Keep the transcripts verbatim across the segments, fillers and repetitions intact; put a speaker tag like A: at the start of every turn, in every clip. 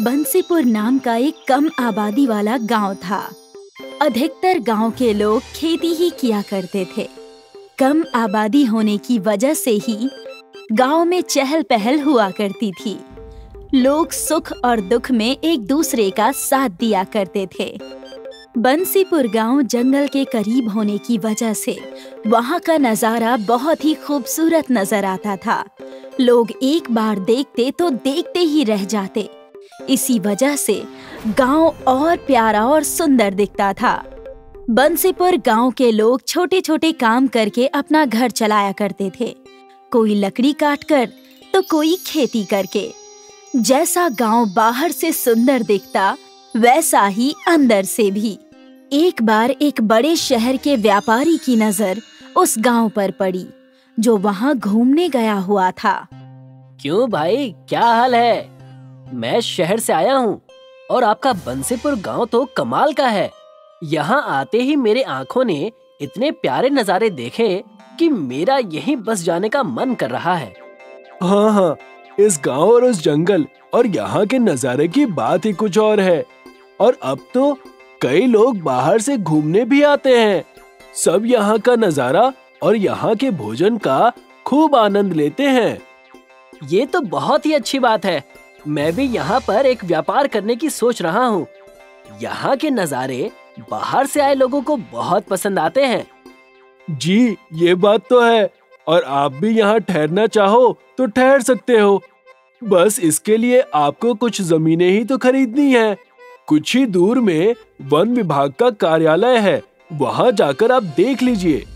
A: बंसीपुर नाम का एक कम आबादी वाला गांव था। अधिकतर गांव के लोग खेती ही किया करते थे। कम आबादी होने की वजह से ही गांव में चहल पहल हुआ करती थी। लोग सुख और दुख में एक दूसरे का साथ दिया करते थे। बंसीपुर गांव जंगल के करीब होने की वजह से वहां का नजारा बहुत ही खूबसूरत नजर आता था। लोग एक बार देखते तो देखते ही रह जाते। इसी वजह से गांव और प्यारा और सुंदर दिखता था। बंसीपुर गांव के लोग छोटे छोटे काम करके अपना घर चलाया करते थे। कोई लकड़ी काटकर तो कोई खेती करके। जैसा गांव बाहर से सुंदर दिखता वैसा ही अंदर से भी। एक बार एक बड़े शहर के व्यापारी की नजर उस गांव पर पड़ी, जो वहां घूमने गया हुआ था।
B: क्यों भाई, क्या हाल है? मैं शहर से आया हूँ और आपका बंसीपुर गांव तो कमाल का है। यहाँ आते ही मेरे आंखों ने इतने प्यारे नज़ारे देखे कि मेरा यहीं बस जाने का मन कर रहा है।
C: हाँ हाँ, इस गांव और उस जंगल और यहाँ के नज़ारे की बात ही कुछ और है। और अब तो कई लोग बाहर से घूमने भी आते हैं। सब यहाँ का नज़ारा और यहाँ के भोजन का खूब आनंद लेते हैं।
B: ये तो बहुत ही अच्छी बात है। मैं भी यहाँ पर एक व्यापार करने की सोच रहा हूँ। यहाँ के नज़ारे बाहर से आए लोगों को बहुत पसंद आते हैं।
C: जी, ये बात तो है। और आप भी यहाँ ठहरना चाहो तो ठहर सकते हो। बस इसके लिए आपको कुछ जमीनें ही तो खरीदनी है। कुछ ही दूर में वन विभाग का कार्यालय है, वहाँ जाकर आप देख लीजिए।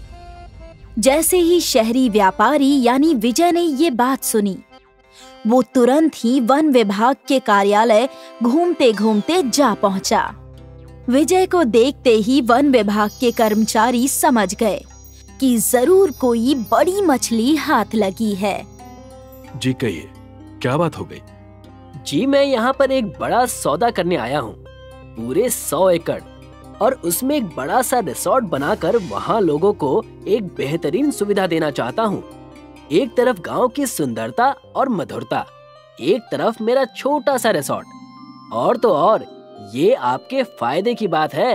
A: जैसे ही शहरी व्यापारी यानी विजय ने ये बात सुनी, वो तुरंत ही वन विभाग के कार्यालय घूमते घूमते जा पहुंचा। विजय को देखते ही वन विभाग के कर्मचारी समझ गए कि जरूर कोई बड़ी मछली हाथ लगी है।
C: जी कहिए, क्या बात हो गई?
B: जी, मैं यहाँ पर एक बड़ा सौदा करने आया हूँ। पूरे सौ एकड़ और उसमें एक बड़ा सा रिसोर्ट बनाकर वहाँ लोगों को एक बेहतरीन सुविधा देना चाहता हूँ। एक तरफ गांव की सुंदरता और मधुरता, एक तरफ मेरा छोटा सा रिसोर्ट। और तो और ये आपके फायदे की बात है।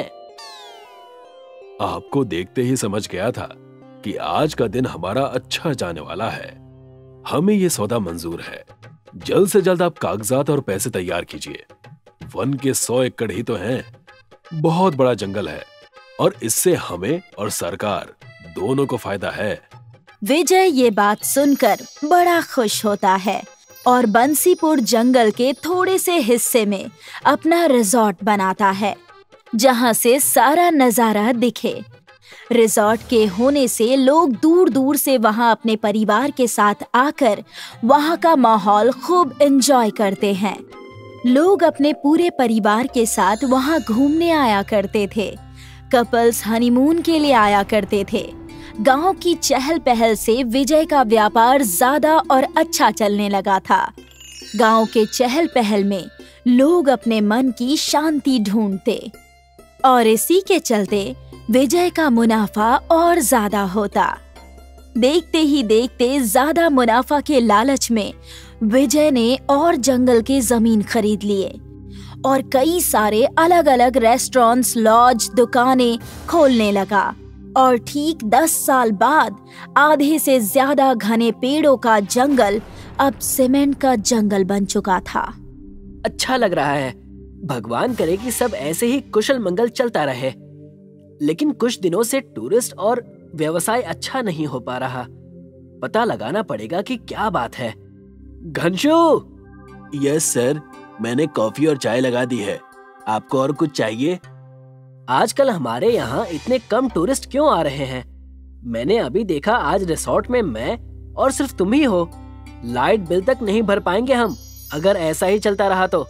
C: आपको देखते ही समझ गया था कि आज का दिन हमारा अच्छा जाने वाला है। हमें ये सौदा मंजूर है। जल्द से जल्द आप कागजात और पैसे तैयार कीजिए। वन के सौ एकड़ ही तो हैं। बहुत बड़ा जंगल है और इससे हमें और सरकार दोनों को फायदा है।
A: विजय ये बात सुनकर बड़ा खुश होता है और बंसीपुर जंगल के थोड़े से हिस्से में अपना रिजॉर्ट बनाता है, जहां से सारा नजारा दिखे। रिजॉर्ट के होने से लोग दूर दूर से वहां अपने परिवार के साथ आकर वहां का माहौल खूब एंजॉय करते हैं। लोग अपने पूरे परिवार के साथ वहां घूमने आया करते थे। कपल्स हनीमून के लिए आया करते थे। गांव की चहल पहल से विजय का व्यापार ज्यादा और अच्छा चलने लगा था। गांव के चहल पहल में लोग अपने मन की शांति ढूंढते और इसी के चलते विजय का मुनाफा और ज्यादा होता। देखते ही देखते ज्यादा मुनाफा के लालच में विजय ने और जंगल के जमीन खरीद लिए और कई सारे अलग अलग रेस्टोरेंट्स, लॉज, दुकानें खोलने लगा। और ठीक दस साल बाद आधे से ज्यादा घने पेड़ों का जंगल अब सीमेंट का जंगल बन चुका था।
B: अच्छा लग रहा है। भगवान करे कि सब ऐसे ही कुशल मंगल चलता रहे। लेकिन कुछ दिनों से टूरिस्ट और व्यवसाय अच्छा नहीं हो पा रहा। पता लगाना पड़ेगा कि क्या बात है। घनशू!
C: यस सर, मैंने कॉफी और चाय लगा दी है। आपको और कुछ चाहिए?
B: आजकल हमारे यहाँ इतने कम टूरिस्ट क्यों आ रहे हैं? मैंने अभी देखा आज रिसोर्ट में मैं और सिर्फ तुम ही हो। लाइट बिल तक नहीं भर पाएंगे हम अगर ऐसा ही चलता रहा तो।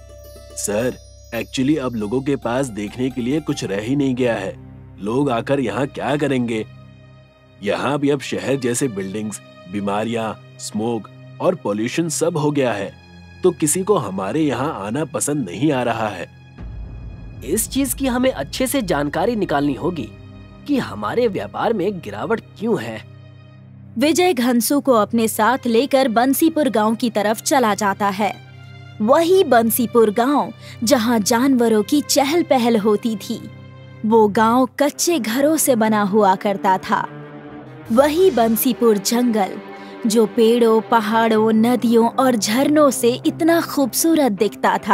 C: सर, एक्चुअली अब लोगों के पास देखने के लिए कुछ रह ही नहीं गया है। लोग आकर यहाँ क्या करेंगे? यहाँ भी अब शहर जैसे बिल्डिंग्स, बीमारियाँ, स्मोक और पोल्यूशन सब हो गया है, तो किसी को हमारे यहाँ आना पसंद नहीं आ रहा है।
B: इस चीज की हमें अच्छे से जानकारी निकालनी होगी कि हमारे व्यापार में गिरावट क्यों है।
A: विजय घनसू को अपने साथ लेकर बंसीपुर गांव की तरफ चला जाता है। वही बंसीपुर गांव जहां जानवरों की चहल पहल होती थी। वो गांव कच्चे घरों से बना हुआ करता था। वही बंसीपुर जंगल जो पेड़ों, पहाड़ों, नदियों और झरनों से इतना खूबसूरत दिखता था,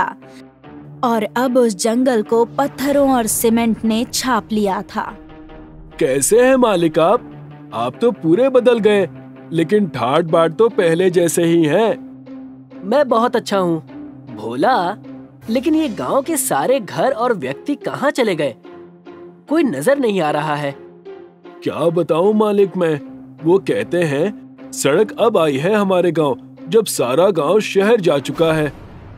A: और अब उस जंगल को पत्थरों और सीमेंट ने छाप लिया था।
C: कैसे हैं मालिक आप? आप तो पूरे बदल गए, लेकिन ठाट बाट तो पहले जैसे ही हैं।
B: मैं बहुत अच्छा हूँ भोला, लेकिन ये गांव के सारे घर और व्यक्ति कहाँ चले गए? कोई नजर नहीं आ रहा है।
C: क्या बताऊं मालिक, मैं वो कहते हैं सड़क अब आई है हमारे गांव, जब सारा गांव शहर जा चुका है।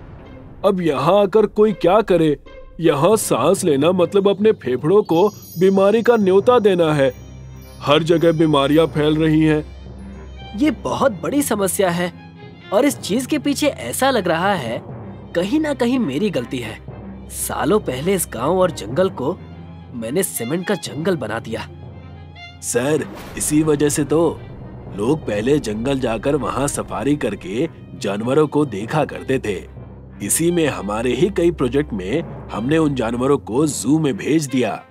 C: अब यहाँ आकर कोई क्या करे? यहाँ सांस लेना मतलब अपने फेफड़ों को बीमारी का न्योता देना है। हर जगह बीमारियां फैल रही हैं।
B: ये बहुत बड़ी समस्या है, और इस चीज के पीछे ऐसा लग रहा है कहीं ना कहीं मेरी गलती है। सालों पहले इस गांव और जंगल को मैंने सीमेंट का जंगल बना दिया।
C: सर, इसी वजह से तो लोग पहले जंगल जाकर वहां सफारी करके जानवरों को देखा करते थे। इसी में हमारे ही कई प्रोजेक्ट में हमने उन जानवरों को जू में भेज दिया।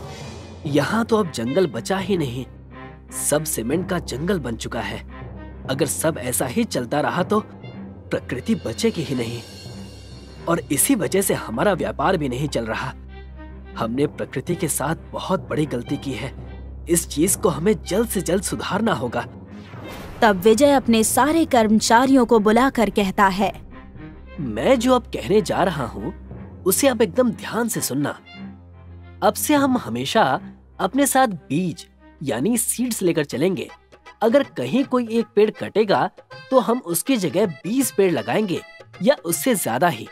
B: यहाँ तो अब जंगल बचा ही नहीं, सब सीमेंट का जंगल बन चुका है। अगर सब ऐसा ही चलता रहा तो प्रकृति बचेगी ही नहीं, और इसी वजह से हमारा व्यापार भी नहीं चल रहा। हमने प्रकृति के साथ बहुत बड़ी गलती की है। इस चीज को हमें जल्द से जल्द सुधारना होगा।
A: तब विजय अपने सारे कर्मचारियों को बुलाकर कहता है,
B: मैं जो अब कहने जा रहा हूँ उसे अब एकदम ध्यान से सुनना। अब से हम हमेशा अपने साथ बीज यानी सीड्स लेकर चलेंगे। अगर कहीं कोई एक पेड़ कटेगा तो हम उसकी जगह बीस पेड़ लगाएंगे, या उससे ज्यादा ही।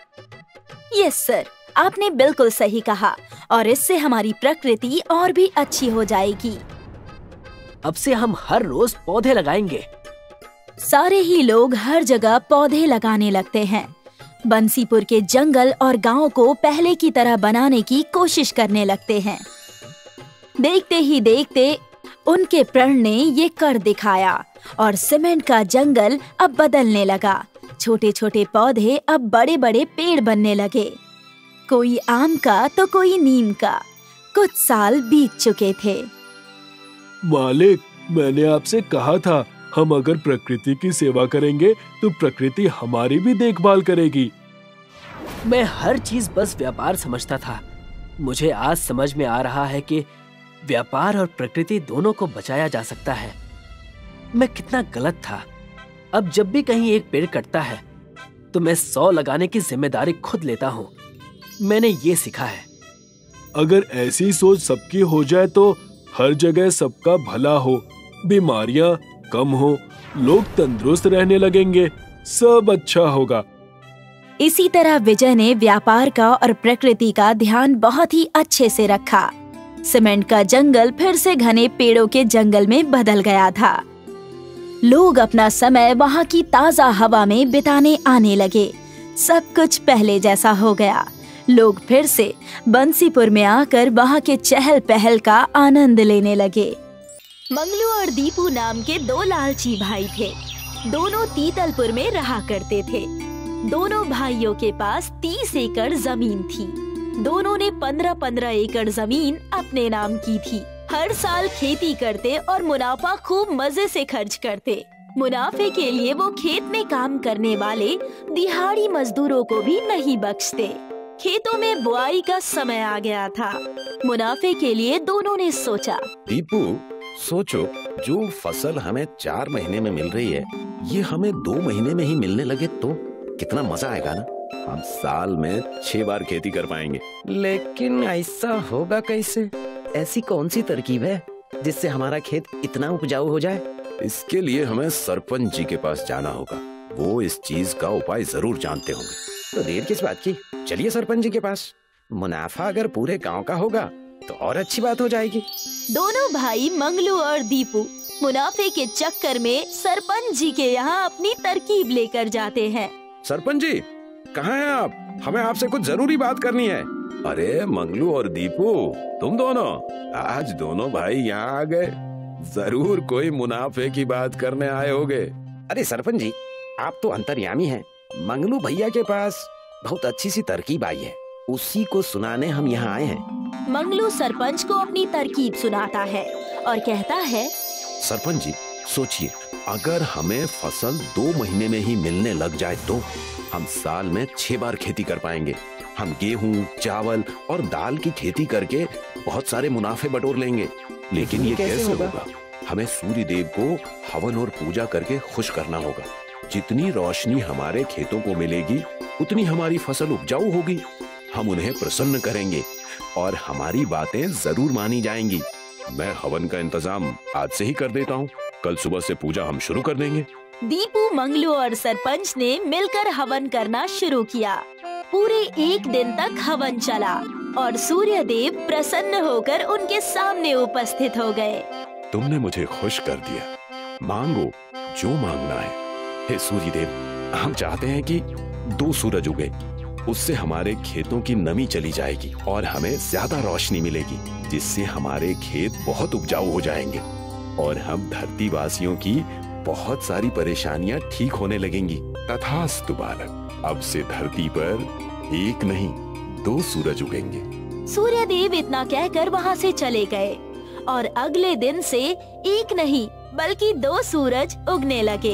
A: यस सर, आपने बिल्कुल सही कहा, और इससे हमारी प्रकृति और भी अच्छी हो जाएगी।
B: अब से हम हर रोज पौधे लगाएंगे।
A: सारे ही लोग हर जगह पौधे लगाने लगते हैं। बंसीपुर के जंगल और गांव को पहले की तरह बनाने की कोशिश करने लगते हैं। देखते ही देखते उनके प्रण ने ये कर दिखाया, और सीमेंट का जंगल अब बदलने लगा। छोटे छोटे पौधे अब बड़े बड़े पेड़ बनने लगे, कोई आम का तो कोई नीम का। कुछ साल बीत चुके थे।
C: मालिक, मैंने आपसे कहा था हम अगर प्रकृति की सेवा करेंगे तो प्रकृति हमारी भी देखभाल करेगी।
B: मैं हर चीज बस व्यापार समझता था। मुझे आज समझ में आ रहा है कि व्यापार और प्रकृति दोनों को बचाया जा सकता है। मैं कितना गलत था। अब जब भी कहीं एक पेड़ कटता है तो मैं सौ लगाने की जिम्मेदारी खुद लेता हूँ। मैंने ये सीखा है।
C: अगर ऐसी सोच सबकी हो जाए तो हर जगह सबका भला हो, बीमारियां कम हो, लोग तंदुरुस्त रहने लगेंगे, सब अच्छा होगा।
A: इसी तरह विजय ने व्यापार का और प्रकृति का ध्यान बहुत ही अच्छे से रखा। सीमेंट का जंगल फिर से घने पेड़ों के जंगल में बदल गया था। लोग अपना समय वहाँ की ताजा हवा में बिताने आने लगे। सब कुछ पहले जैसा हो गया। लोग फिर से बंसीपुर में आकर वहाँ के चहल पहल का आनंद लेने लगे। मंगलू और दीपू नाम के दो लालची भाई थे। दोनों तीतलपुर में रहा करते थे। दोनों भाइयों के पास तीस एकड़ जमीन थी। दोनों ने पंद्रह पंद्रह एकड़ जमीन अपने नाम की थी। हर साल खेती करते और मुनाफा खूब मजे से खर्च करते। मुनाफे के लिए वो खेत में काम करने वाले दिहाड़ी मजदूरों को भी नहीं बख्शते। खेतों में बुआई का समय आ गया था। मुनाफे के लिए दोनों ने सोचा,
D: दीपू सोचो, जो फसल हमें चार महीने में मिल रही है ये हमें दो महीने में ही मिलने लगे तो कितना मजा आएगा ना। हम साल में छह बार खेती कर पाएंगे।
E: लेकिन ऐसा होगा कैसे? ऐसी कौन सी तरकीब है जिससे हमारा खेत इतना उपजाऊ हो जाए?
D: इसके लिए हमें सरपंच जी के पास जाना होगा। वो इस चीज का उपाय जरूर जानते होंगे।
E: तो देर किस बात की, चलिए सरपंच जी के पास। मुनाफा अगर पूरे गांव का होगा तो और अच्छी बात हो जाएगी।
A: दोनों भाई मंगलू और दीपू मुनाफे के चक्कर में सरपंच जी के यहाँ अपनी तरकीब लेकर जाते हैं।
D: सरपंच जी, कहाँ हैं आप? हमें आपसे कुछ जरूरी बात करनी है। अरे मंगलू और दीपू, तुम दोनों आज दोनों भाई यहाँ आ गए। जरूर कोई मुनाफे की बात करने आए होगे।
E: अरे सरपंच जी, आप तो अंतर्यामी हैं, मंगलू भैया के पास बहुत अच्छी सी तरकीब आई है, उसी को सुनाने हम यहाँ आए हैं।
A: मंगलू सरपंच को अपनी तरकीब सुनाता है और कहता है,
D: सरपंच जी सोचिए, अगर हमें फसल दो महीने में ही मिलने लग जाए तो हम साल में छह बार खेती कर पाएंगे। हम गेहूं, चावल और दाल की खेती करके बहुत सारे मुनाफे बटोर लेंगे। लेकिन ये कैसे होगा? हमें सूर्य देव को हवन और पूजा करके खुश करना होगा। जितनी रोशनी हमारे खेतों को मिलेगी उतनी हमारी फसल उपजाऊ होगी। हम उन्हें प्रसन्न करेंगे और हमारी बातें जरूर मानी जाएंगी। मैं हवन का इंतजाम आज से ही कर देता हूँ। कल सुबह से पूजा हम शुरू कर देंगे।
A: दीपू, मंगलू और सरपंच ने मिलकर हवन करना शुरू किया। पूरे एक दिन तक हवन चला और सूर्य देव प्रसन्न होकर उनके सामने उपस्थित हो गए।
D: तुमने मुझे खुश कर दिया। मांगो जो मांगना है। हे सूर्य देव, हम चाहते हैं कि दो सूरज उगे, उससे हमारे खेतों की नमी चली जाएगी और हमें ज्यादा रोशनी मिलेगी, जिससे हमारे खेत बहुत उपजाऊ हो जाएंगे और हम धरती वासियों की बहुत सारी परेशानियां ठीक होने लगेंगी। तथास्तु बालक, अब से धरती पर एक नहीं दो सूरज उगेंगे।
A: सूर्य देव इतना कहकर वहाँ से चले गए और अगले दिन से एक नहीं बल्कि दो सूरज उगने लगे।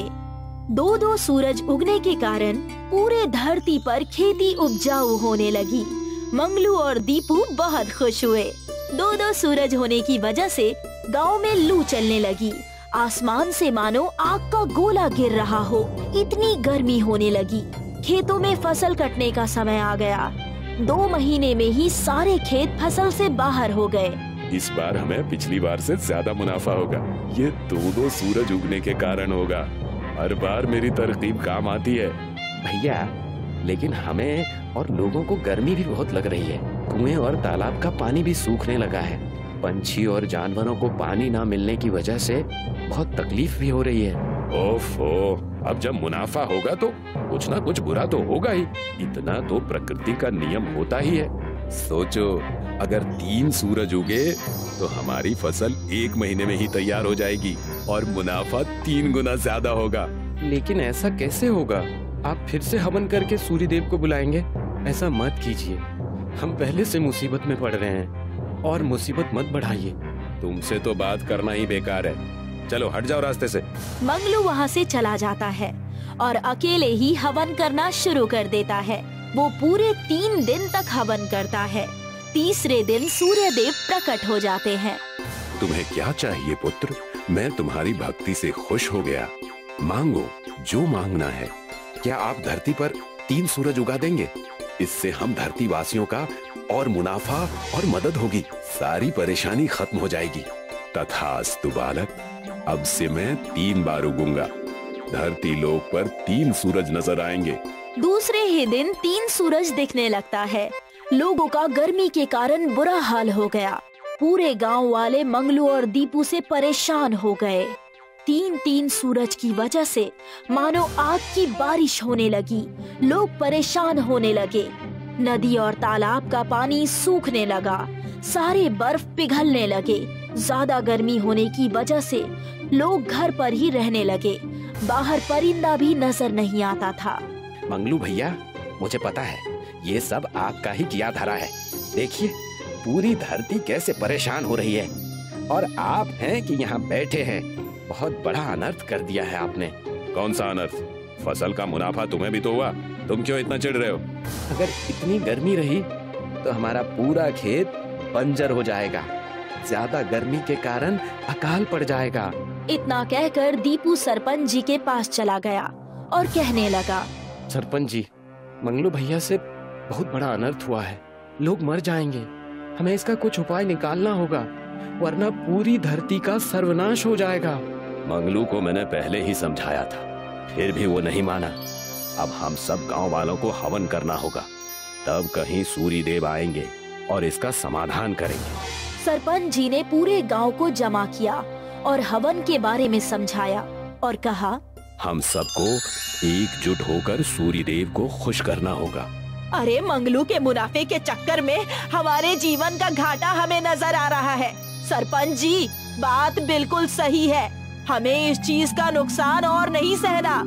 A: दो दो सूरज उगने के कारण पूरे धरती पर खेती उपजाऊ होने लगी। मंगलू और दीपू बहुत खुश हुए। दो दो सूरज होने की वजह से गांव में लू चलने लगी। आसमान से मानो आग का गोला गिर रहा हो, इतनी गर्मी होने लगी। खेतों में फसल कटने का समय आ गया। दो महीने में ही सारे खेत फसल से बाहर हो गए।
D: इस बार हमें पिछली बार से ज्यादा मुनाफा होगा। ये दो दो सूरज उगने के कारण होगा। हर बार मेरी तरकीब काम आती है।
E: भैया, लेकिन हमें और लोगों को गर्मी भी बहुत लग रही है। कुएं और तालाब का पानी भी सूखने लगा है। पंछी और जानवरों को पानी ना मिलने की वजह से बहुत तकलीफ भी हो रही है।
D: ओफो, अब जब मुनाफा होगा तो कुछ ना कुछ बुरा तो होगा ही। इतना तो प्रकृति का नियम होता ही है। सोचो, अगर तीन सूरज उगे तो हमारी फसल एक महीने में ही तैयार हो जाएगी और मुनाफा तीन गुना ज्यादा होगा।
E: लेकिन ऐसा कैसे होगा? आप फिर से हवन करके सूर्य देव को बुलाएंगे? ऐसा मत कीजिए, हम पहले से मुसीबत में पड़ रहे हैं और मुसीबत मत बढ़ाइए।
D: तुमसे तो बात करना ही बेकार है। चलो हट जाओ रास्ते से।
A: मंगलू वहाँ से चला जाता है और अकेले ही हवन करना शुरू कर देता है। वो पूरे तीन दिन तक हवन करता है। तीसरे दिन सूर्य देव प्रकट हो जाते हैं।
D: तुम्हें क्या चाहिए पुत्र? मैं तुम्हारी भक्ति से खुश हो गया। मांगो जो मांगना है। क्या आप धरती पर तीन सूरज उगा देंगे? इससे हम धरती वासियों का और मुनाफा और मदद होगी। सारी परेशानी खत्म हो जाएगी। तथास्तु बालक, अब से मैं तीन बार उगूंगा। धरती लोक पर तीन सूरज नजर आएंगे।
A: दूसरे ही दिन तीन सूरज दिखने लगता है। लोगों का गर्मी के कारण बुरा हाल हो गया। पूरे गांव वाले मंगलू और दीपू से परेशान हो गए। तीन तीन सूरज की वजह से मानो आग की बारिश होने लगी। लोग परेशान होने लगे। नदी और तालाब का पानी सूखने लगा। सारे बर्फ पिघलने लगे। ज्यादा गर्मी होने की वजह से लोग घर पर ही रहने लगे। बाहर परिंदा भी नजर नहीं आता था।
E: मंगलू भैया, मुझे पता है ये सब आपका ही किया धरा है। देखिए पूरी धरती कैसे परेशान हो रही है और आप हैं कि यहाँ बैठे हैं। बहुत बड़ा अनर्थ कर दिया है आपने।
D: कौन सा अनर्थ? फसल का मुनाफा तुम्हें भी तो हुआ। तुम क्यों इतना चिढ़ रहे हो?
E: अगर इतनी गर्मी रही तो हमारा पूरा खेत बंजर हो जाएगा। ज्यादा गर्मी के कारण अकाल पड़ जाएगा।
A: इतना कहकर दीपू सरपंच जी के पास चला गया और कहने लगा,
E: सरपंच जी, मंगलू भैया से बहुत बड़ा अनर्थ हुआ है। लोग मर जाएंगे। हमें इसका कुछ उपाय निकालना होगा, वरना पूरी धरती का सर्वनाश हो जाएगा।
D: मंगलू को मैंने पहले ही समझाया था, फिर भी वो नहीं माना। अब हम सब गांव वालों को हवन करना होगा, तब कहीं सूर्य देव आएंगे और इसका समाधान करेंगे।
A: सरपंच जी ने पूरे गांव को जमा किया और हवन के बारे में समझाया और कहा,
D: हम सबको एकजुट होकर सूर्य देव को खुश करना होगा।
A: अरे मंगलू के मुनाफे के चक्कर में हमारे जीवन का घाटा हमें नजर आ रहा है। सरपंच जी, बात बिल्कुल सही है। हमें इस चीज का नुकसान और नहीं सहना।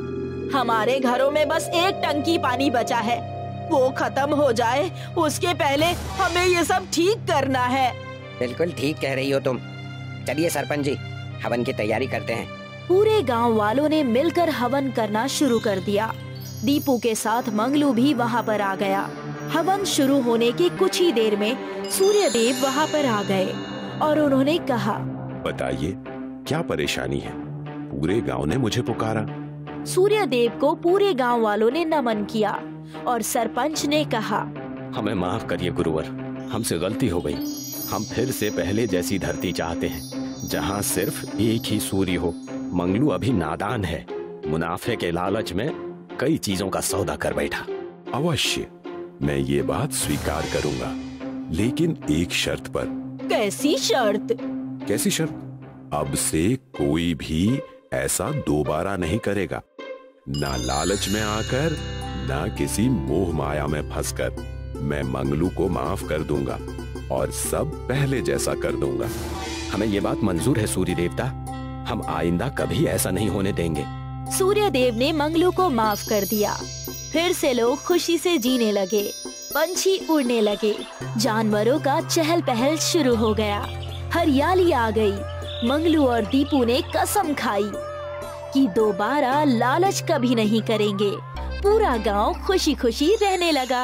A: हमारे घरों में बस एक टंकी पानी बचा है, वो खत्म हो जाए उसके पहले हमें ये सब ठीक करना है।
F: बिल्कुल ठीक कह रही हो तुम। चलिए सरपंच जी, हवन की तैयारी करते हैं।
A: पूरे गांव वालों ने मिलकर हवन करना शुरू कर दिया। दीपू के साथ मंगलू भी वहाँ पर आ गया। हवन शुरू होने की कुछ ही देर में सूर्यदेव वहाँ पर आ गए और उन्होंने कहा,
D: बताइए क्या परेशानी है? पूरे गांव ने मुझे पुकारा।
A: सूर्यदेव को पूरे गांव वालों ने नमन किया और सरपंच ने कहा,
E: हमें माफ करिए गुरुवर, हमसे गलती हो गई। हम फिर से पहले जैसी धरती चाहते हैं, जहाँ सिर्फ एक ही सूर्य हो। मंगलू अभी नादान है, मुनाफे के लालच में कई चीजों का सौदा कर बैठा।
D: अवश्य मैं ये बात स्वीकार करूंगा, लेकिन एक शर्त पर।
A: कैसी शर्त?
D: कैसी शर्त? अब से कोई भी ऐसा दोबारा नहीं करेगा, ना लालच में आकर, ना किसी मोह माया में फंसकर। मैं मंगलू को माफ कर दूंगा और सब पहले जैसा कर दूंगा।
E: हमें ये बात मंजूर है सूर्य देवता, हम आइंदा कभी ऐसा नहीं होने देंगे।
A: सूर्यदेव ने मंगलू को माफ कर दिया। फिर से लोग खुशी से जीने लगे, पंछी उड़ने लगे, जानवरों का चहल पहल शुरू हो गया, हरियाली आ गई। मंगलू और दीपू ने कसम खाई कि दोबारा लालच कभी नहीं करेंगे। पूरा गांव खुशी खुशी रहने लगा।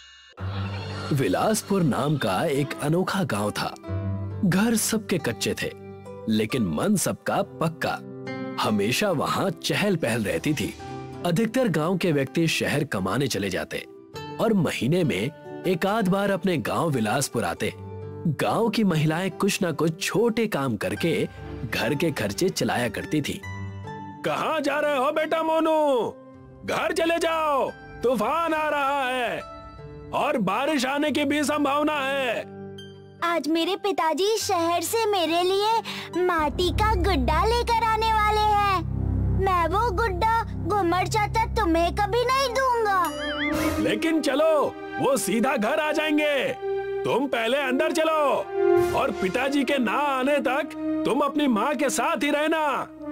B: विलासपुर नाम का एक अनोखा गांव था। घर सबके कच्चे थे, लेकिन मन सबका पक्का। हमेशा वहाँ चहल पहल रहती थी। अधिकतर गांव के व्यक्ति शहर कमाने चले जाते और महीने में एक आध बार अपने गांव विलासपुर आते। गांव की महिलाएं कुछ न कुछ छोटे काम करके घर के खर्चे चलाया करती थी।
C: कहाँ जा रहे हो बेटा मोनू? घर चले जाओ, तूफान आ रहा है और बारिश आने की भी संभावना है।
G: आज मेरे पिताजी शहर से मेरे लिए माटी का गुड्डा लेकर आने वाले हैं। मैं वो गुड्डा घुमर चाचा तुम्हें कभी नहीं दूंगा।
C: लेकिन चलो, वो सीधा घर आ जाएंगे। तुम पहले अंदर चलो और पिताजी के ना आने तक तुम अपनी माँ के साथ ही रहना।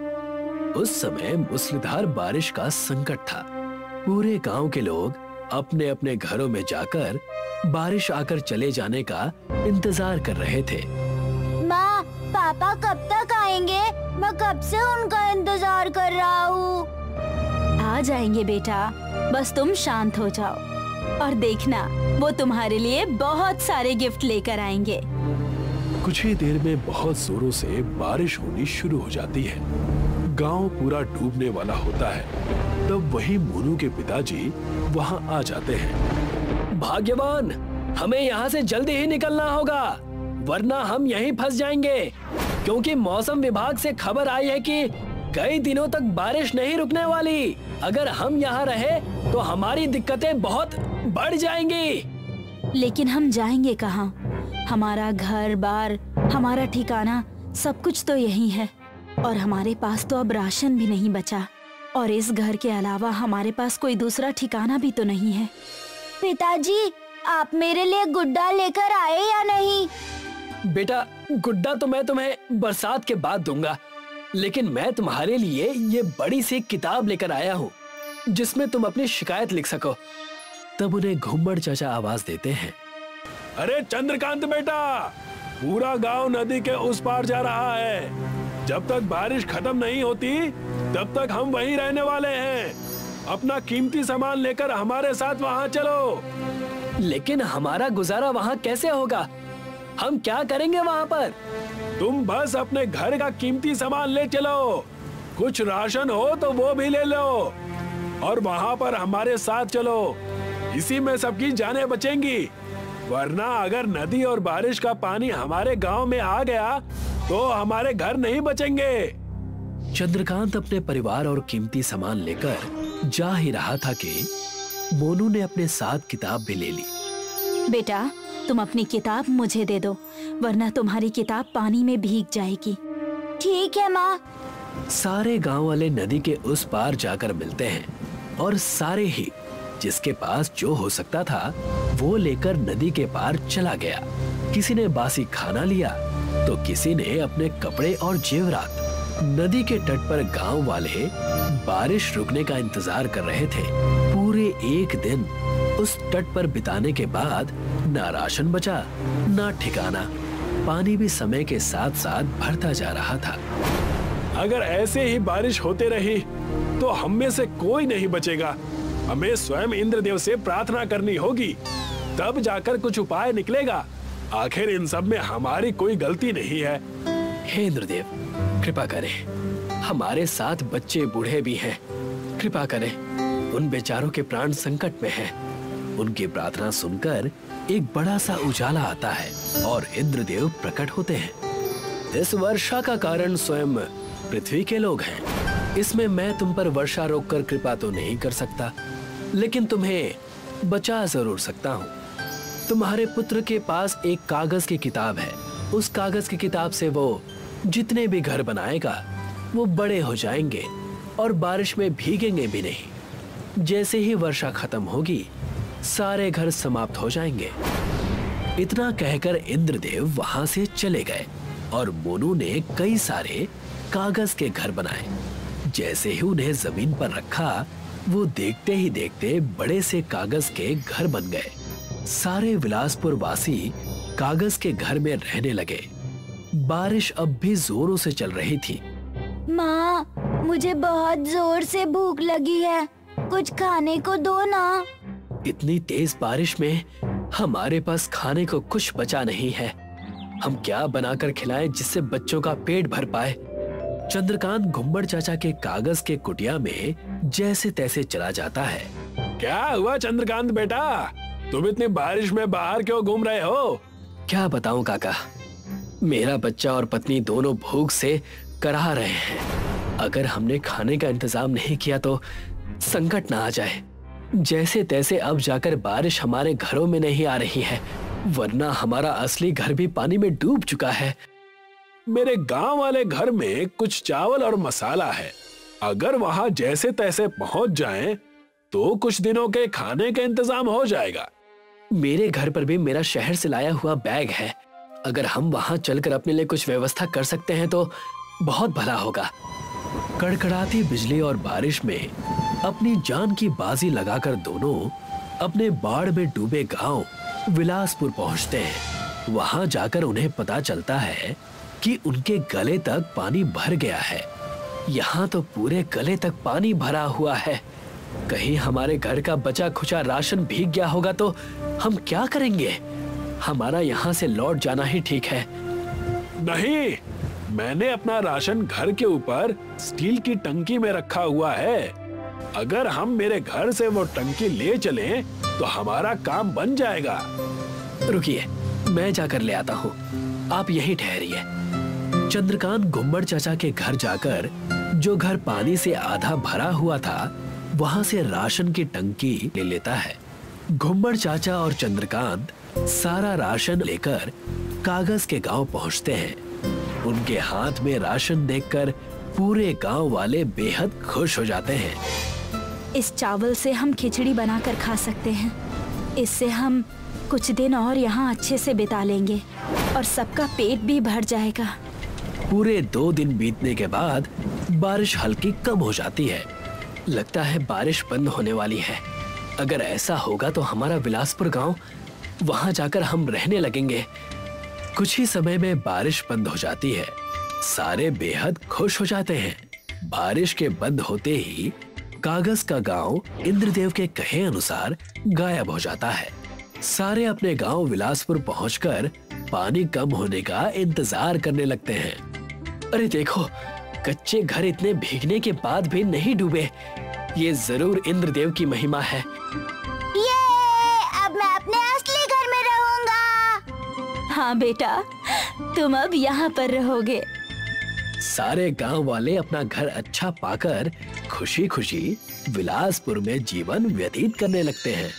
B: उस समय मूसलाधार बारिश का संकट था। पूरे गांव के लोग अपने अपने घरों में जाकर बारिश आकर चले जाने का इंतजार कर रहे थे।
G: माँ, पापा कब तक आएंगे? मैं कब से उनका इंतजार कर रहा हूँ।
A: आ जाएंगे बेटा, बस तुम शांत हो जाओ और देखना, वो तुम्हारे लिए बहुत सारे गिफ्ट लेकर आएंगे।
C: कुछ ही देर में बहुत जोरों से बारिश होनी शुरू हो जाती है। गांव पूरा डूबने वाला होता है। तब वही मोनू के पिताजी वहां आ जाते हैं।
B: भाग्यवान, हमें यहाँ से जल्दी ही निकलना होगा, वरना हम यहीं फंस जाएंगे। क्योंकि मौसम विभाग से खबर आई है कि कई दिनों तक बारिश नहीं रुकने वाली। अगर हम यहाँ रहे तो हमारी दिक्कतें बहुत बढ़ जाएंगी।
A: लेकिन हम जाएंगे कहाँ? हमारा घर बार, हमारा ठिकाना, सब कुछ तो यही है और हमारे पास तो अब राशन भी नहीं बचा। और इस घर के अलावा हमारे पास कोई दूसरा ठिकाना भी तो नहीं है।
G: पिताजी, आप मेरे लिए गुड्डा लेकर आए या नहीं?
B: बेटा, गुड्डा तो मैं तुम्हें बरसात के बाद दूंगा, लेकिन मैं तुम्हारे लिए ये बड़ी सी किताब लेकर आया हूँ जिसमें तुम अपनी शिकायत लिख सको।
C: तब उन्हें घुम्मड़ चाचा आवाज देते हैं, अरे चंद्रकांत बेटा, पूरा गांव नदी के उस पार जा रहा है। जब तक बारिश खत्म नहीं होती तब तक हम वहीं रहने वाले हैं। अपना कीमती सामान लेकर हमारे साथ वहाँ चलो।
B: लेकिन हमारा गुजारा वहाँ कैसे होगा? हम क्या करेंगे वहाँ पर?
C: तुम बस अपने घर का कीमती सामान ले चलो। कुछ राशन हो तो वो भी ले लो और वहाँ पर हमारे साथ चलो। इसी में सबकी जानें बचेंगी। वरना अगर नदी और बारिश का पानी हमारे गांव में आ गया तो हमारे घर नहीं बचेंगे।
B: चंद्रकांत अपने परिवार और कीमती सामान लेकर जा ही रहा था कि मोनू ने अपने साथ किताब भी ले ली।
A: बेटा, तुम अपनी किताब मुझे दे दो, वरना तुम्हारी किताब पानी में भीग जाएगी।
G: ठीक है माँ।
B: सारे गांव वाले नदी के उस पार जाकर मिलते हैं और सारे ही जिसके पास जो हो सकता था वो लेकर नदी के पार चला गया। किसी ने बासी खाना लिया तो किसी ने अपने कपड़े और जेवरात नदी के तट पर गांव वाले बारिश रुकने का इंतजार कर रहे थे। पूरे एक दिन उस तट पर बिताने के बाद ना राशन बचा ना ठिकाना। पानी भी समय के साथ साथ भरता जा रहा था।
C: अगर ऐसे ही बारिश होते रही तो हम में से कोई नहीं बचेगा। हमें स्वयं इंद्रदेव से प्रार्थना करनी होगी, तब जाकर कुछ उपाय निकलेगा। आखिर इन सब में हमारी कोई गलती नहीं है।
B: हे इंद्रदेव, कृपा करें। हमारे साथ बच्चे बूढ़े भी हैं। कृपा करें, उन बेचारों के प्राण संकट में हैं। उनकी प्रार्थना सुनकर एक बड़ा सा उजाला आता है और इंद्रदेव प्रकट होते हैं। इस वर्षा का कारण स्वयं पृथ्वी के लोग हैं। इसमें मैं तुम पर वर्षा रोककर कृपा तो नहीं कर सकता, लेकिन तुम्हें बचा जरूर सकता हूँ। तुम्हारे पुत्र के पास एक कागज की किताब है। उस कागज की किताब से वो जितने भी घर बनाएगा वो बड़े हो जाएंगे और बारिश में भीगेंगे भी नहीं। जैसे ही वर्षा खत्म होगी सारे घर समाप्त हो जाएंगे। इतना कहकर इंद्रदेव वहां से चले गए और मोनू ने कई सारे कागज के घर बनाए। जैसे ही उन्हें जमीन पर रखा वो देखते ही देखते बड़े से कागज के घर बन गए। सारे विलासपुर वासी कागज के घर में रहने लगे। बारिश अब भी जोरों से चल रही थी।
G: माँ, मुझे बहुत जोर से भूख लगी है, कुछ खाने को दो ना।
B: इतनी तेज बारिश में हमारे पास खाने को कुछ बचा नहीं है। हम क्या बनाकर खिलाएं जिससे बच्चों का पेट भर पाए। चंद्रकांत घुम्मड़ चाचा के कागज के कुटिया में जैसे तैसे चला जाता है।
C: क्या हुआ चंद्रकांत बेटा, तुम इतनी बारिश में बाहर क्यों घूम रहे हो?
B: क्या बताऊं काका, मेरा बच्चा और पत्नी दोनों भूख से कराह रहे हैं। अगर हमने खाने का इंतजाम नहीं किया तो संकट ना आ जाए। जैसे तैसे अब जाकर बारिश हमारे घरों में नहीं आ रही है, वरना हमारा असली घर भी पानी में डूब चुका है।
C: मेरे गांव वाले घर में कुछ चावल और मसाला है। अगर वहां जैसे तैसे पहुंच जाएं, तो कुछ दिनों के खाने का इंतजाम हो जाएगा।
B: मेरे घर पर भी मेरा शहर से लाया हुआ बैग है। अगर हम वहां चलकर अपने लिए कुछ व्यवस्था कर सकते हैं तो बहुत भला होगा। कड़कड़ाती बिजली और बारिश में अपनी जान की बाजी लगाकर दोनों अपने बाढ़ में डूबे गांव विलासपुर पहुंचते हैं। वहां जाकर उन्हें पता चलता है कि उनके गले तक पानी भर गया है। यहाँ तो पूरे गले तक पानी भरा हुआ है। कहीं हमारे घर का बचा खुचा राशन भीग गया होगा तो हम क्या करेंगे? हमारा यहाँ से लौट जाना ही ठीक है।
C: नहीं, मैंने अपना राशन घर के ऊपर स्टील की टंकी में रखा हुआ है। अगर हम मेरे घर से वो टंकी ले चलें, तो हमारा काम बन जाएगा।
B: रुकिए, मैं जाकर ले आता हूँ, आप यहीं ठहरिए। चंद्रकांत घुम्मड़ चाचा के घर जाकर, जो घर पानी से आधा भरा हुआ था, वहां से राशन की टंकी ले लेता है। घुम्मड़ चाचा और चंद्रकांत सारा राशन लेकर कागज के गांव पहुंचते हैं। उनके हाथ में राशन देखकर पूरे गांव वाले बेहद खुश हो जाते हैं।
A: इस चावल से हम खिचड़ी बनाकर खा सकते हैं। इससे हम कुछ दिन और यहाँ अच्छे से बिता लेंगे और सबका पेट भी भर जाएगा।
B: पूरे दो दिन बीतने के बाद बारिश हल्की कम हो जाती है। लगता है बारिश बंद होने वाली है। अगर ऐसा होगा तो हमारा विलासपुर गांव, वहां जाकर हम रहने लगेंगे। कुछ ही समय में बारिश बंद हो जाती है। सारे बेहद खुश हो जाते हैं। बारिश के बंद होते ही कागज का गांव इंद्रदेव के कहे अनुसार गायब हो जाता है। सारे अपने गांव विलासपुर पहुंचकर पानी कम होने का इंतजार करने लगते हैं। अरे देखो, कच्चे घर इतने भीगने के बाद भी नहीं डूबे। ये जरूर इंद्रदेव की महिमा है।
G: ये, अब मैं अपने असली घर में रहूंगा।
A: हाँ बेटा, तुम अब यहाँ पर रहोगे।
B: सारे गांव वाले अपना घर अच्छा पाकर खुशी खुशी विलासपुर में जीवन व्यतीत करने लगते हैं।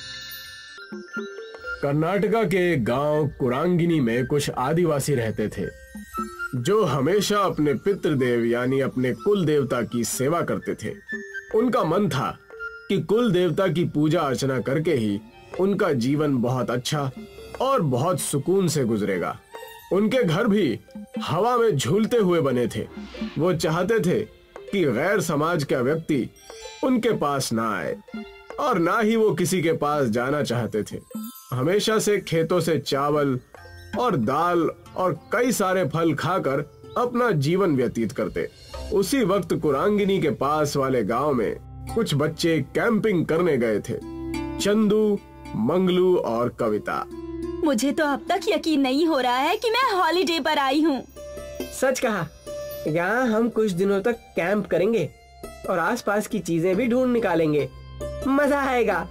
H: कर्नाटका के गांव कुरांगिनी में कुछ आदिवासी रहते थे, जो हमेशा अपने पितृदेव यानी अपने कुल देवता की सेवा करते थे। उनका मन था कि कुल देवता की पूजा अर्चना करके ही उनका जीवन बहुत अच्छा और बहुत सुकून से गुजरेगा। उनके घर भी हवा में झूलते हुए बने थे। वो चाहते थे कि गैर समाज का व्यक्ति उनके पास ना आए और ना ही वो किसी के पास जाना चाहते थे। हमेशा से खेतों से चावल और दाल और कई सारे फल खाकर अपना जीवन व्यतीत करते। उसी वक्त कुरांगिनी के पास वाले गांव में कुछ बच्चे कैंपिंग करने गए थे, चंदू, मंगलू और कविता।
A: मुझे तो अब तक यकीन नहीं हो रहा है कि मैं हॉलिडे पर आई हूँ।
I: सच कहा, यहाँ हम कुछ दिनों तक कैंप करेंगे और आसपास की चीजें भी ढूंढ निकालेंगे। मजा आएगा।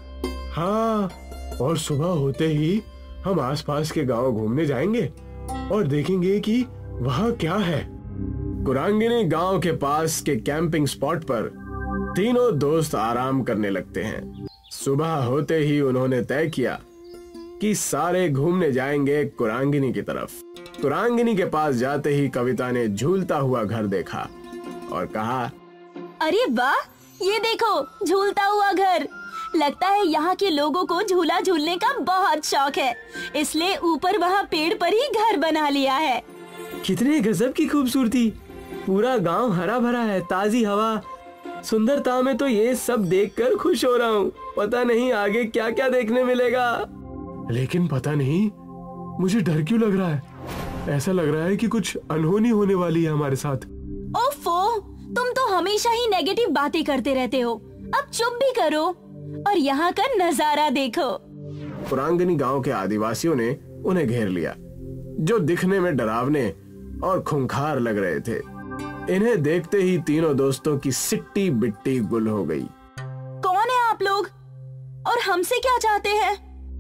H: हाँ, और सुबह होते ही हम आसपास के गांव घूमने जाएंगे और देखेंगे कि वहाँ क्या है। कुरांगिनी गांव के पास के कैंपिंग स्पॉट पर तीनों दोस्त आराम करने लगते हैं। सुबह होते ही उन्होंने तय किया कि सारे घूमने जाएंगे कुरांगिनी की तरफ। कुरांगिनी के पास जाते ही कविता ने झूलता हुआ घर देखा और कहा,
A: अरे वाह, ये देखो झूलता हुआ घर। लगता है यहाँ के लोगों को झूला झूलने का बहुत शौक है, इसलिए ऊपर वहाँ पेड़ पर ही घर बना लिया है।
I: कितने गजब की खूबसूरती। पूरा गांव हरा भरा है, ताजी हवा, सुंदरता में तो ये सब देखकर खुश हो रहा हूँ। पता नहीं आगे क्या क्या देखने मिलेगा।
H: लेकिन पता नहीं मुझे डर क्यों लग रहा है। ऐसा लग रहा है कि कुछ अनहोनी होने वाली है हमारे साथ।
A: ओफो, तुम तो हमेशा ही नेगेटिव बातें करते रहते हो। अब चुप भी करो और यहाँ का नजारा देखो।
H: कुरांगिनी गांव के आदिवासियों ने उन्हें घेर लिया, जो दिखने में डरावने और खूंखार लग रहे थे। इन्हें देखते ही तीनों दोस्तों की सिट्टी बिट्टी गुल हो गई।
A: कौन है आप लोग और हमसे क्या चाहते हैं?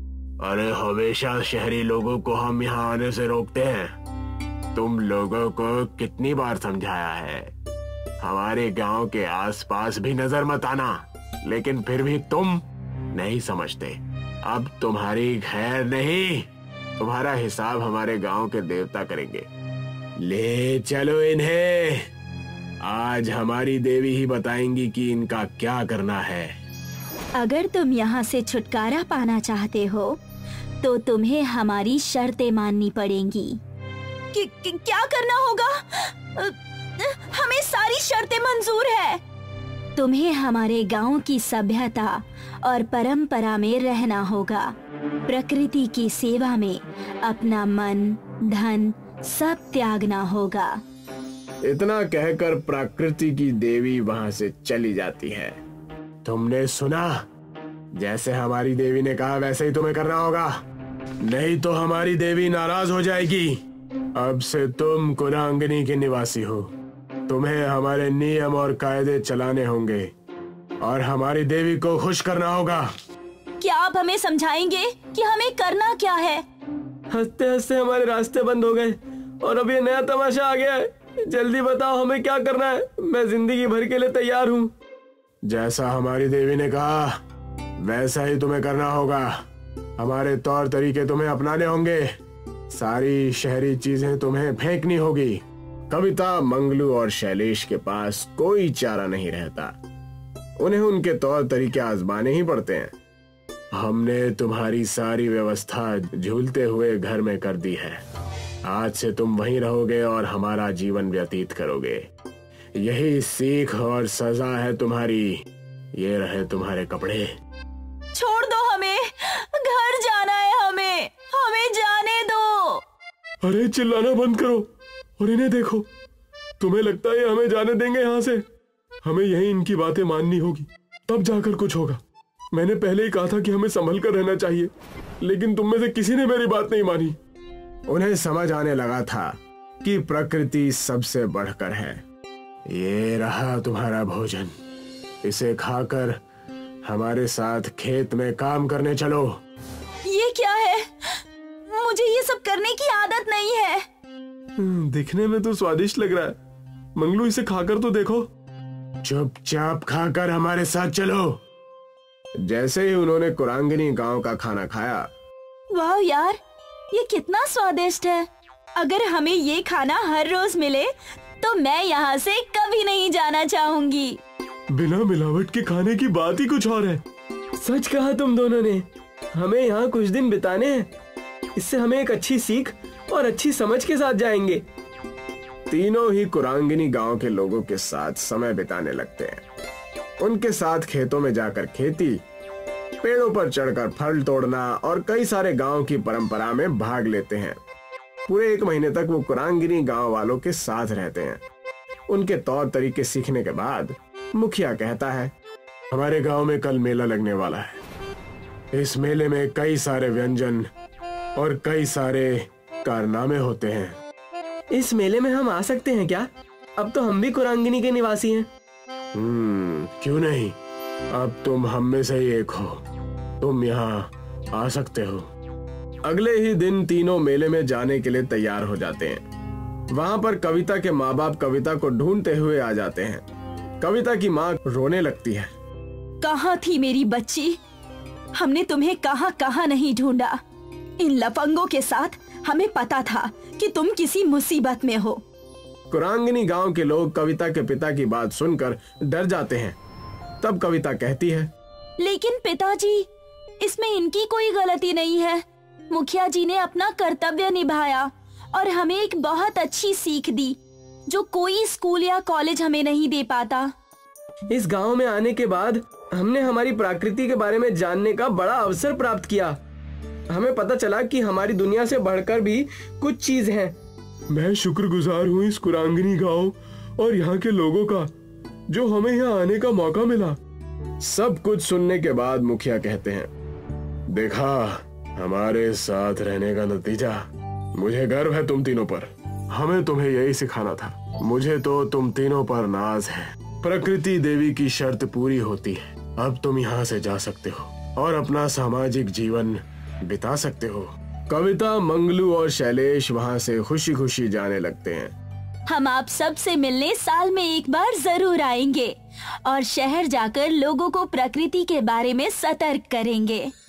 H: अरे हमेशा शहरी लोगों को हम यहाँ आने से रोकते हैं। तुम लोगों को कितनी बार समझाया है, हमारे गांव के आसपास भी नजर मत आना, लेकिन फिर भी तुम नहीं समझते। अब तुम्हारी खैर नहीं, तुम्हारा हिसाब हमारे गांव के देवता करेंगे। ले चलो इन्हें, आज हमारी देवी ही बताएंगी कि इनका क्या करना है।
A: अगर तुम यहाँ से छुटकारा पाना चाहते हो तो तुम्हें हमारी शर्तें माननी पड़ेंगी। कि, कि, क्या करना होगा? हमें सारी शर्तें मंजूर है। तुम्हें हमारे गांव की सभ्यता और परंपरा में रहना होगा। प्रकृति की सेवा में अपना मन, धन सब त्यागना होगा।
H: इतना कहकर प्रकृति की देवी वहां से चली जाती है। तुमने सुना, जैसे हमारी देवी ने कहा वैसे ही तुम्हें करना होगा, नहीं तो हमारी देवी नाराज हो जाएगी। अब से तुम कुरांगिनी के निवासी हो, तुम्हें हमारे नियम और कायदे चलाने होंगे और हमारी देवी को खुश करना होगा।
A: क्या आप हमें समझाएंगे कि हमें करना क्या है?
I: हंसते हंसते हमारे रास्ते बंद हो गए और अब ये नया तमाशा आ गया है। जल्दी बताओ हमें क्या करना है, मैं जिंदगी भर के लिए तैयार हूँ।
H: जैसा हमारी देवी ने कहा वैसा ही तुम्हें करना होगा। हमारे तौर तरीके तुम्हें अपनाने होंगे, सारी शहरी चीजें तुम्हें फेंकनी होगी। कविता, मंगलू और शैलेश के पास कोई चारा नहीं रहता, उन्हें उनके तौर तरीके आजमाने ही पड़ते हैं। हमने तुम्हारी सारी व्यवस्था झूलते हुए घर में कर दी है। आज से तुम वहीं रहोगे और हमारा जीवन व्यतीत करोगे। यही सीख और सजा है तुम्हारी। ये रहे तुम्हारे कपड़े।
A: छोड़ दो हमें, घर जाना है हमें, हमें जाने दो।
H: अरे चिल्लाना बंद करो और इन्हें देखो। तुम्हें लगता है हमें जाने देंगे यहाँ से? हमें यही इनकी बातें माननी होगी, तब जाकर कुछ होगा। मैंने पहले ही कहा था कि हमें संभल कर रहना चाहिए, लेकिन तुम में से किसी ने मेरी बात नहीं मानी। उन्हें समझ आने लगा था कि प्रकृति सबसे बढ़कर है। ये रहा तुम्हारा भोजन, इसे खाकर हमारे साथ खेत में काम करने चलो।
A: ये क्या है? मुझे ये सब करने की आदत नहीं है।
H: दिखने में तो स्वादिष्ट लग रहा है। मंगलू, इसे खाकर तो देखो। चुपचाप खाकर हमारे साथ चलो। जैसे ही उन्होंने कुरांगिनी गांव का खाना खाया,
A: वाह यार, ये कितना स्वादिष्ट है। अगर हमें ये खाना हर रोज मिले तो मैं यहाँ से कभी नहीं जाना चाहूंगी।
H: बिना मिलावट के खाने की बात ही कुछ और है।
I: सच कहा तुम दोनों ने। हमें यहाँ कुछ दिन बिताने हैं, इससे हमें एक अच्छी सीख और अच्छी समझ के साथ जाएंगे।
H: तीनों ही कुरांगिनी गांव के लोगों के साथ समय बिताने लगते हैं। उनके साथ खेतों में जाकर खेती, पेड़ों पर चढ़कर फल तोड़ना और कई सारे गांव की परंपरा में भाग लेते हैं। पूरे एक महीने तक वो कुरांगिनी गांव वालों के साथ रहते हैं। उनके तौर तरीके सीखने के बाद मुखिया कहता है, हमारे गांव में कल मेला लगने वाला है। इस मेले में कई सारे व्यंजन और कई सारे कारनामे होते हैं।
I: इस मेले में हम आ सकते हैं क्या? अब तो हम भी कुरांगिनी के निवासी हैं।
H: हम्म, क्यों नहीं? अब तुम हम में से ही एक हो, तुम यहाँ आ सकते हो। अगले ही दिन तीनों मेले में जाने के लिए तैयार हो जाते हैं। वहाँ पर कविता के माँ बाप कविता को ढूंढते हुए आ जाते हैं। कविता की माँ रोने लगती है।
A: कहाँ थी मेरी बच्ची? हमने तुम्हें कहाँ कहाँ नहीं ढूंढा। इन लफंगों के साथ हमें पता था कि तुम किसी मुसीबत में हो।
H: कुरांगिनी गांव के लोग कविता के पिता की बात सुनकर डर जाते हैं। तब कविता कहती है,
A: लेकिन पिताजी, इसमें इनकी कोई गलती नहीं है। मुखिया जी ने अपना कर्तव्य निभाया और हमें एक बहुत अच्छी सीख दी जो कोई स्कूल या कॉलेज हमें नहीं दे पाता।
I: इस गांव में आने के बाद हमने हमारी प्रकृति के बारे में जानने का बड़ा अवसर प्राप्त किया। हमें पता चला कि हमारी दुनिया से बढ़कर भी कुछ चीज है।
H: मैं शुक्रगुजार हूँ इस कुरांगिनी गांव और यहाँ के लोगों का जो हमें यहाँ आने का मौका मिला। सब कुछ सुनने के बाद मुखिया कहते हैं, देखा हमारे साथ रहने का नतीजा। मुझे गर्व है तुम तीनों पर। हमें तुम्हें यही सिखाना था। मुझे तो तुम तीनों पर नाज है। प्रकृति देवी की शर्त पूरी होती है। अब तुम यहाँ से जा सकते हो और अपना सामाजिक जीवन बिता सकते हो। कविता, मंगलू और शैलेश वहाँ से खुशी खुशी जाने लगते हैं।
A: हम आप सब से मिलने साल में एक बार जरूर आएंगे और शहर जाकर लोगों को प्रकृति के बारे में सतर्क करेंगे।